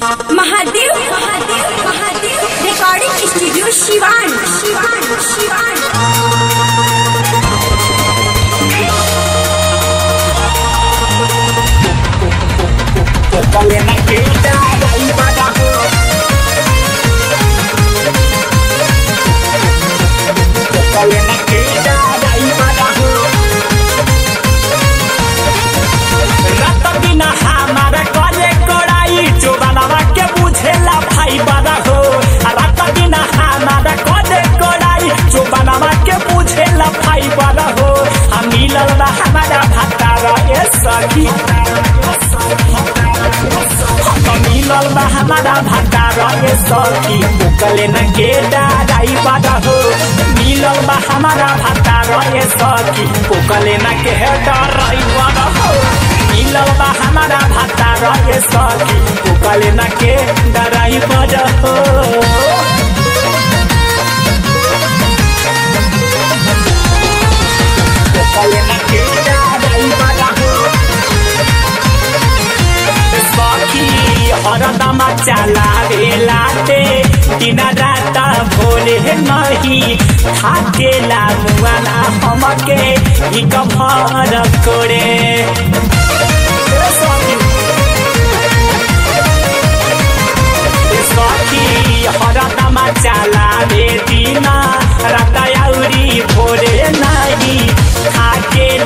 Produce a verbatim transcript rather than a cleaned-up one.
Mahadev Mahadev Mahadev recording studio Shivan Shivan Shivan हमारा भतारा ए सखी मिलल बा हमारा भतारा ए सखी ओकले न के डाराई बादा हो मिलल बा हमारा भतारा ए सखी ओकले न के डाराई बादा हो मिलल बा हमारा भतारा ए सखी ओकले न के डाराई बादा हो हरदमा चलावे लाते दिन रात भोले नहीं थाकेला मुआना हमके ही कभर कोड़े सखी हरदमा चलावे दिन रात आउरी भोले नहीं थाकेला